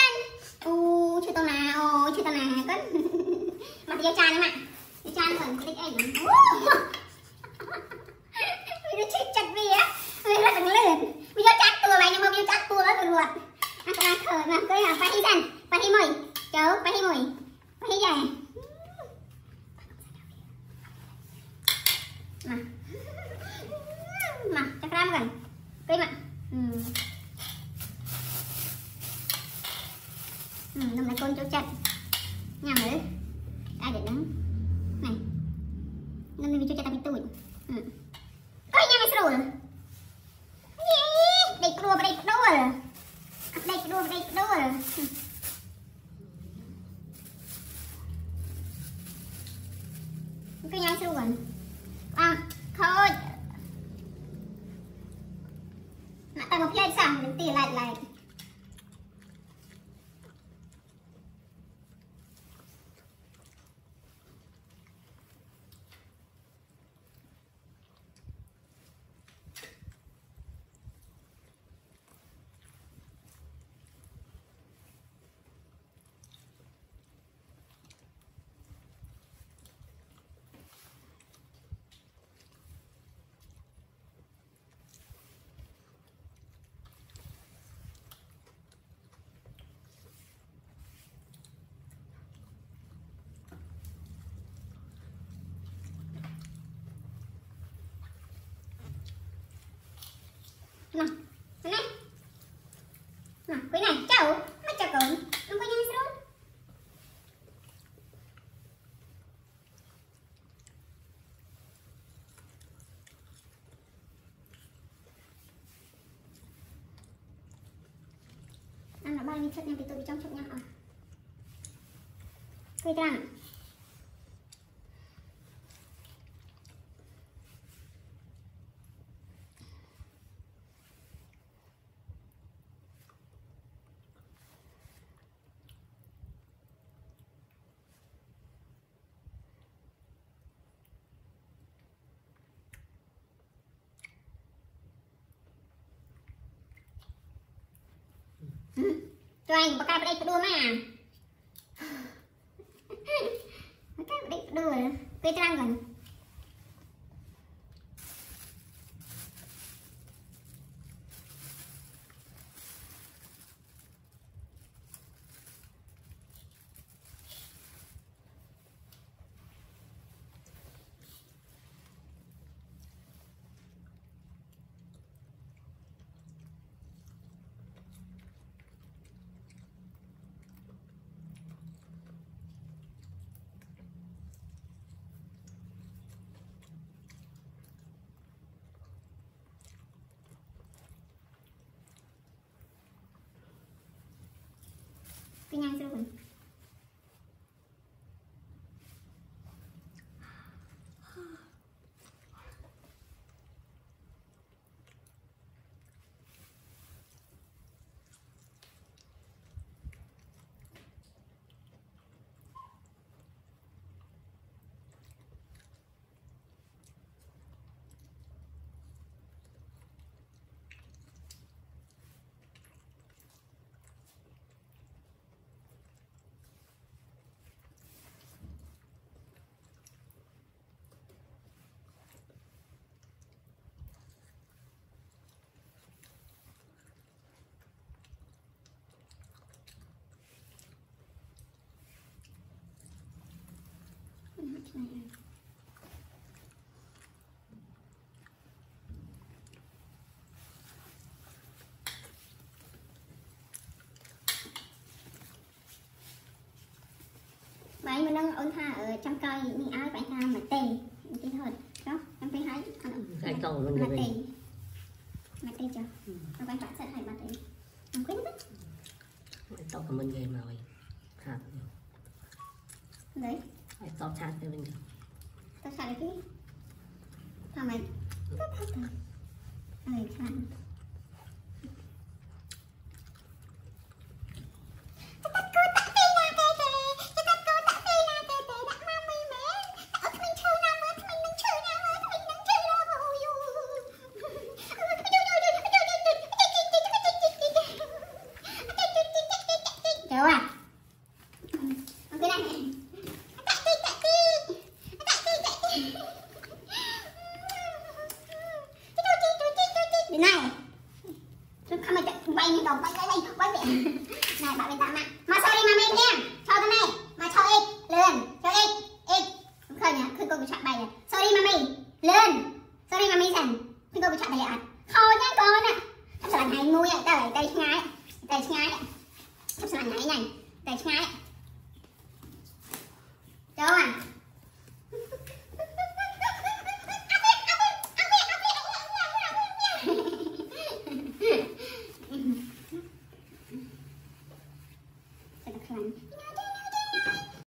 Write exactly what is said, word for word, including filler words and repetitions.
xanh. Ô chưa tao nà, ô chưa tao nà con. Mặt vô chan em ạ. Vô chan còn cái ấy nữa. Vì nó chết chặt vì á. Vì nó đừng lên. Vì vô chặt tua mày nhưng mà vô chặt tua nó rồi. Anh ta thở mà cưới hả? Phải hi xanh. Phải hi mùi. Cháu, phải hi mùi. Phải hi dài. Mà. Mà, chắc ra gần. Cưới mà. Ừ. Ừ, nằm lại con chỗ chặt nhà mới ai để nắng này nên mình cho chặt bị tủi ừ. Coi nhà mày rồi đây đua đây đua đây đua đây đua cái nhà rồi à thôi mà tao một lên sẵn mình tỉ lại lại nào này nào cái này cháu mấy cháu cậu không có nhang sao ăn là bao nhiêu chất nhang thì tôi đi trong chất nhang à cây trăng cho anh pakai pada kedua mah. Pakai pada kedua. Kau terang kan? Cái nhang chưa rồi. Vậy mình đang ôn tha ở trong cây mình áo phải tha mà tề cái thôi đó em thấy thấy cái cầu luôn mà tề mà tề chưa nó phải phải sẽ hay mà tề không quên mất tao cảm ơn game rồi hạt đấy tao chát cho mình tao xài cái thằng mày rất thật rồi này khăn cháu à cái này chạy đi chạy đi chạy đi chạy đi đến này không mà bay như đồng bay bay bay bay vậy này bạn bên tạm ạ mà sao đi mà mình em cho cái này mà cho x lên cho x x khơi nhá khơi cô bị chặt bay à sao đi mà mình lên sao đi mà mình thành khơi cô bị chặt bay à thôi nhá con ạ sao lại này ngu vậy tay tay ngay tay ngay sao lại này này tay ngay cháu à